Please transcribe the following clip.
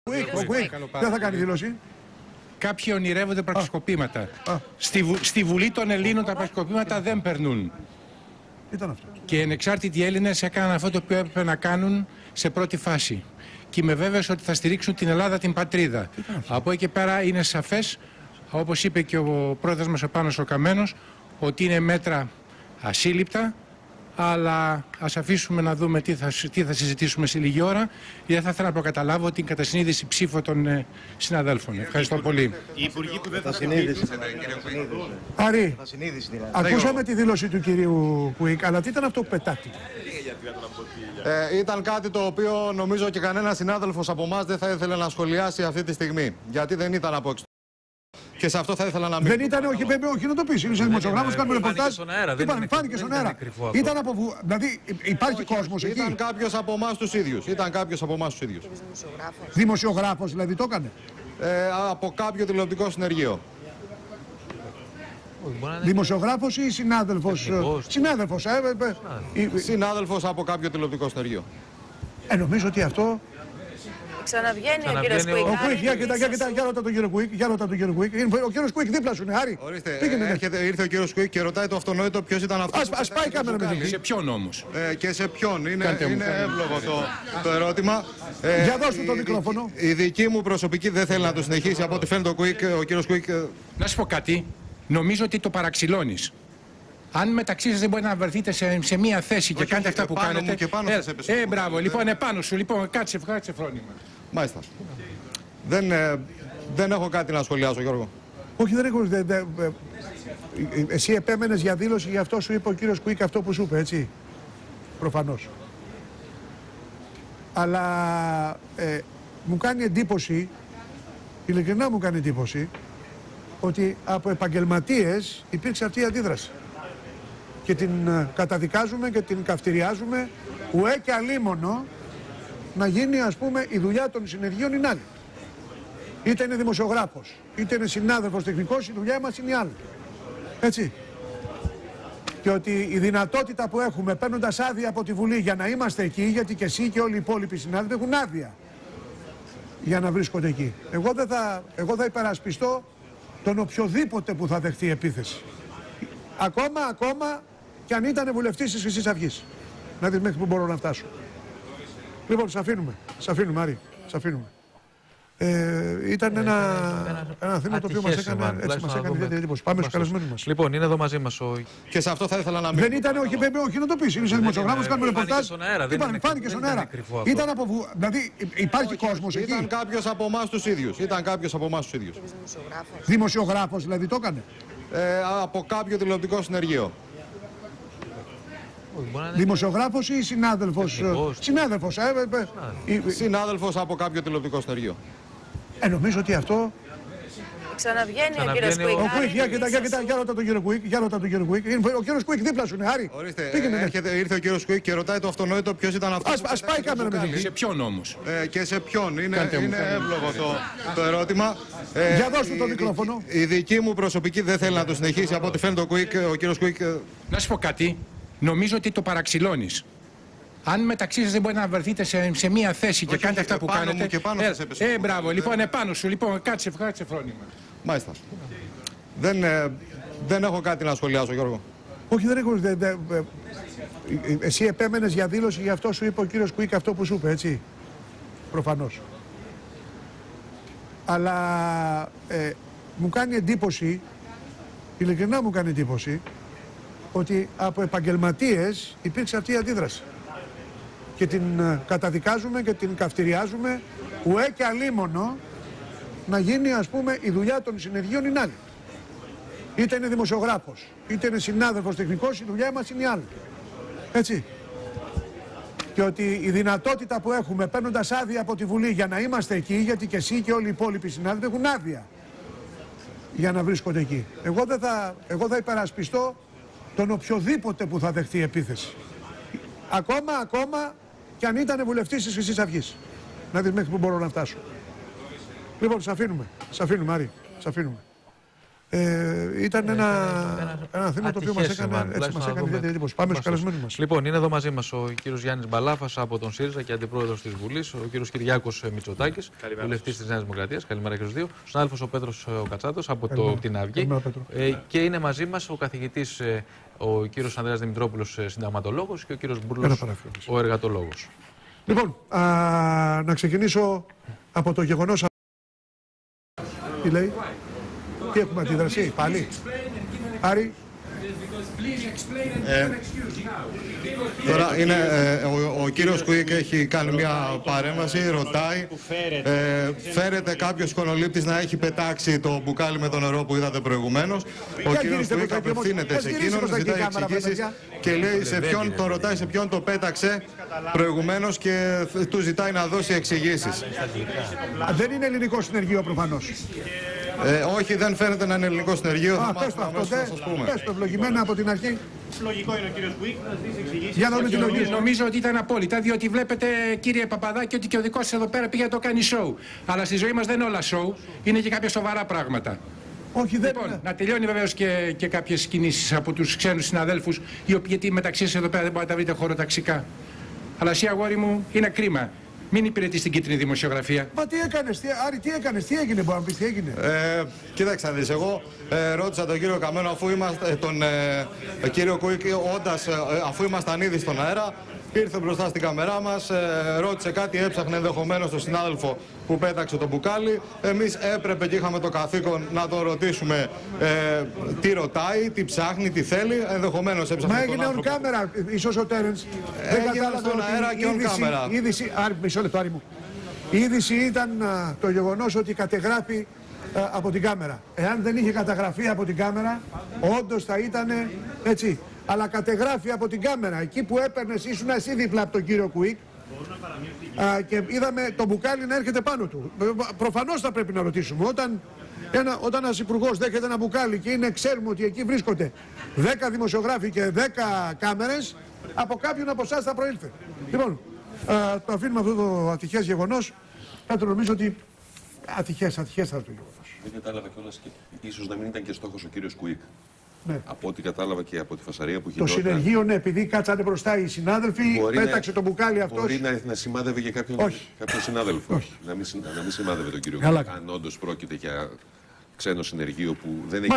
Δεν θα κάνει δήλωση. Κάποιοι ονειρεύονται πραξικοπήματα. Στη Βουλή των Ελλήνων τα πραξικοπήματα δεν περνούν. Ήταν αυτό. Και οι ανεξάρτητοι Έλληνες έκαναν αυτό το οποίο έπρεπε να κάνουν σε πρώτη φάση. Και είμαι βέβαιος ότι θα στηρίξουν την Ελλάδα, την πατρίδα. Από εκεί και πέρα είναι σαφές, όπως είπε και ο πρόεδρος μας ο Πάνος ο Καμένος, ότι είναι μέτρα ασύλληπτα, αλλά ας αφήσουμε να δούμε τι θα συζητήσουμε σε λίγη ώρα, γιατί θα ήθελα να προκαταλάβω την κατασυνείδηση ψήφο των συναδέλφων. Ευχαριστώ πολύ. Οι υπουργοί που δεν θα Άρη, ακούσαμε τη δήλωση του κυρίου Κουίκ, αλλά τι ήταν αυτό που πετάχτηκε? Ήταν κάτι το οποίο νομίζω και κανένα συνάδελφος από εμάς δεν θα ήθελε να σχολιάσει αυτή τη στιγμή. Γιατί δεν ήταν από εξωτερικό. Και σε αυτό θα ήθελα να μην. Δεν ήταν, όχι να το πει. Είσαι δημοσιογράφος, κάνουμε ρεπορτάζ. Φάνηκε στον αέρα. Ήταν από. Δηλαδή υπάρχει κόσμος εκεί. Ήταν κάποιος από εμάς τους ίδιους. Δημοσιογράφος δηλαδή το έκανε. Από κάποιο τηλεοπτικό συνεργείο. Δημοσιογράφος ή συνάδελφος? Συνάδελφος. Συνάδελφος από κάποιο τηλεοπτικό συνεργείο. Νομίζω ότι αυτό. Ξαναβγαίνει ο κύριος Κουίκ. Ο Κουίκ, για ρώτα τον κύριο Κουίκ. Ο κύριος Κουίκ δίπλα σου είναι, Άρη. Ορίστε, ήρθε ο κύριος Κουίκ και ρωτάει το αυτονόητο ποιος ήταν αυτός. Ας πάει η κάμερα με Σε ποιον όμως? Και σε ποιον, είναι εύλογο το ερώτημα. Για δώσ' του το μικρόφωνο. Η δική μου προσωπική δεν θέλει να το συνεχίσει, από ό,τι φαίνεται ο κύριος Κουίκ. Να σου πω κάτι, νομίζω ότι το παραξηλώνεις. Αν μεταξύ σας δεν μπορείτε να βρεθείτε σε μία θέση και κάνετε αυτά που κάνετε. Μπράβο, λοιπόν, επάνω σου, λοιπόν, κάτσε φρόνημα. Μάλιστα. Δεν έχω κάτι να σχολιάσω, Γιώργο. Όχι, δεν έχω. Εσύ επέμενες για δήλωση, γι' αυτό σου είπε ο κύριος Κουίκ αυτό που σου είπε, έτσι. Προφανώς. Αλλά μου κάνει εντύπωση, ειλικρινά μου κάνει εντύπωση, ότι από επαγγελματίες υπήρξε αυτή η αντίδραση. Και την καταδικάζουμε και την καυτηριάζουμε, ουέ και αλίμονο να γίνει, ας πούμε, η δουλειά των συνεργείων είναι άλλη. Είτε είναι δημοσιογράφος, είτε είναι συνάδελφος τεχνικός, η δουλειά μας είναι η άλλη. Έτσι. Και ότι η δυνατότητα που έχουμε παίρνοντας άδεια από τη Βουλή για να είμαστε εκεί, γιατί και εσύ και όλοι οι υπόλοιποι συνάδελφοι έχουν άδεια για να βρίσκονται εκεί. Εγώ θα υπερασπιστώ τον οποιοδήποτε που θα δεχτεί επίθεση. Ακόμα και αν ήταν βουλευτής της Χρυσής Αυγής. Να δεις μέχρι που μπορώ να φτάσω. Λοιπόν, σ' αφήνουμε, Άρη, σ' αφήνουμε. Ήταν ένα θέμα το οποίο μας έκανε ιδιαίτερη εντύπωση. Πάμε στους καλεσμένους μας. Λοιπόν, είναι εδώ μαζί μας ο... Και σε αυτό θα ήθελα να μην. Δεν ήταν, όχι να το πεις. Είσαι δημοσιογράφος, κάνουμε ρεπορτάζ. Φάνηκε στον αέρα. Ήταν από. Δηλαδή υπάρχει κόσμος εκεί. Ήταν κάποιος από εμάς τους ίδιους. Δημοσιογράφος δηλαδή το έκανε. Από κάποιο τηλεοπτικό συνεργείο. Δημοσιογράφος ή συνάδελφος? Συνάδελφος από κάποιο τηλεοπτικό συνεργείο. Νομίζω ότι αυτό. Ξαναβγαίνει ο κύριος Κουίκ. Ο Κουίκ, για ρώτα τον κύριο Κουίκ. Ο κύριος Κουίκ δίπλα σου είναι, Άρη. Ορίστε, ήρθε ο κύριος Κουίκ και ρωτάει το αυτονόητο ποιος ήταν αυτός. Ας πάει η κάμερα με σε ποιον όμως? Και σε ποιον, είναι εύλογο το ερώτημα. Για δώσ' του το μικρόφωνο. Η δική μου προσωπική δεν θέλει να το συνεχίσει, από ό,τι φαίνεται ο κύριος Κουίκ. Να σου πω κάτι, νομίζω ότι το παραξηλώνεις. Αν μεταξύ σας δεν μπορείτε να βρεθείτε σε μία θέση και κάνετε αυτά που κάνετε. Μπράβο, λοιπόν, επάνω σου, λοιπόν, κάτσε φρόνημα. Μάλιστα. Δεν έχω κάτι να σχολιάσω, Γιώργο. Όχι, δεν έχω. Εσύ επέμενες για δήλωση, γι' αυτό σου είπε ο κύριος Κουίκ αυτό που σου είπε, έτσι. Προφανώς. Αλλά μου κάνει εντύπωση, ειλικρινά μου κάνει εντύπωση, ότι από επαγγελματίες υπήρξε αυτή η αντίδραση. Και την καταδικάζουμε και την καυτηριάζουμε, ουέ και αλίμονο να γίνει, ας πούμε, η δουλειά των συνεργείων είναι άλλη. Είτε είναι δημοσιογράφος, είτε είναι συνάδελφος τεχνικός, η δουλειά μας είναι η άλλη. Έτσι. Και ότι η δυνατότητα που έχουμε παίρνοντας άδεια από τη Βουλή για να είμαστε εκεί, γιατί και εσύ και όλοι οι υπόλοιποι συνάδελφοι έχουν άδεια για να βρίσκονται εκεί. Εγώ θα υπερασπιστώ τον οποιοδήποτε που θα δεχτεί επίθεση. Ακόμα και αν ήταν βουλευτής της Χρυσής Αυγής. Να δεις μέχρι που μπορώ να φτάσω. Λοιπόν, σ' αφήνουμε, Άρη, σ' αφήνουμε. Ήταν ένα θέμα το οποίο μας έκανε ιδιαίτερη εντύπωση. Πάμε στους καλεσμένους μας. Λοιπόν, είναι εδώ μαζί μας ο κύριος Γιάννης Μπαλάφας από τον ΣΥΡΙΖΑ και αντιπρόεδρος της Βουλής, ο κύριος Κυριάκος Μητσοτάκης, βουλευτής της Νέας Δημοκρατίας. Καλημέρα και στους δύο. Ο συνάδελφος ο Πέτρος Κατσάτος από την Αυγή. Και είναι μαζί μας ο καθηγητής ο κύριος Ανδρέας Δημητρόπουλος, συνταγματολόγος, και ο κύριος Μπούρλος, ο εργατολόγος. Λοιπόν, να ξεκινήσω από το γεγονός. Τι λέει, τι έχουμε αντιδρασεί, πάλι. Άρη. Τώρα είναι, ο κύριος Κουίκ έχει κάνει μια παρέμβαση, ρωτάει, φέρεται κάποιος εικονολήπτης να έχει πετάξει το μπουκάλι με το νερό που είδατε προηγουμένως. Ο κύριος Κουίκ απευθύνεται σε εκείνον, ζητάει εξηγήσεις και λέει σε ποιον, τον ρωτάει σε ποιον το πέταξε προηγουμένως και του ζητάει να δώσει εξηγήσεις. Δεν είναι ελληνικό συνεργείο προφανώς. Όχι, δεν φαίνεται να είναι ελληνικό συνεργείο. Πες το αυτό, πες το ευλογημένα από την αρχή. Λογικό είναι ο κύριος Κουίκ να ζητήσει εξηγήσεις. Για να δούμε τη λογική. Νομίζω ότι ήταν απόλυτα, διότι βλέπετε, κύριε Παπαδάκη, ότι και ο δικός σας εδώ πέρα πήγε να το κάνει show. Αλλά στη ζωή μας δεν είναι όλα show, είναι και κάποια σοβαρά πράγματα. Όχι, δεν Λοιπόν, είναι. να τελειώνει βεβαίως και κάποιες κινήσεις από τους ξένους συναδέλφους, οι οποίοι γιατί μεταξύ σας εδώ πέρα δεν μπορείτε να τα βρείτε χωροταξικά. Αλλά εσύ, αγόρι μου, είναι κρίμα. Μην υπηρετείς την κίτρινη δημοσιογραφία. Μα τι έκανες, Άρη, τι έκανες, τι έγινε, μπορεί να πεις, τι έγινε. Κοίταξε να δεις, εγώ ρώτησα τον κύριο Καμένο, αφού είμαστε, τον κύριο Κουίκ, όντας, αφού ήμασταν ήδη στον αέρα, ήρθε μπροστά στην καμερά μας, ρώτησε κάτι, έψαχνε ενδεχομένως τον συνάδελφο που πέταξε το μπουκάλι. Εμείς έπρεπε και είχαμε το καθήκον να τον ρωτήσουμε τι ρωτάει, τι ψάχνει, τι θέλει. Ενδεχομένως έψαχνε. Μα έγινε on camera, ίσως ο Τέρενς. Έγινε στον αέρα και on camera. Μισό λεπτό, Άρη μου. Η είδηση ήταν το γεγονός ότι κατεγράφει από την κάμερα. Εάν δεν είχε καταγραφεί από την κάμερα, όντως θα ήταν έτσι. Αλλά κατεγράφει από την κάμερα. Εκεί που έπαιρνες, ήσουν εσύ δίπλα από τον κύριο Κουίκ και είδαμε το μπουκάλι να έρχεται πάνω του. Προφανώς θα πρέπει να ρωτήσουμε. Όταν ένας υπουργός δέχεται ένα μπουκάλι και ξέρουμε ότι εκεί βρίσκονται 10 δημοσιογράφοι και 10 κάμερες, από κάποιον από εσάς θα προήλθε. Λοιπόν, το αφήνουμε αυτό το ατυχές γεγονός. Κάτι νομίζω ότι ατυχές θα το γεγονός. Δεν κατάλαβα κιόλας και ίσως να μην ήταν και στόχος ο κύριος Κουίκ. Ναι. Από ό,τι κατάλαβα και από τη φασαρία που Το γινόταν. συνεργείο, ναι, επειδή κάτσανε μπροστά οι συνάδελφοι, πέταξε το μπουκάλι αυτός. Μπορεί να σημάδευε και κάποιον συνάδελφο. Να μην σημάδευε τον κύριο Κουίκ. Αν όντως πρόκειται για ξένο συνεργείο που δεν έχει.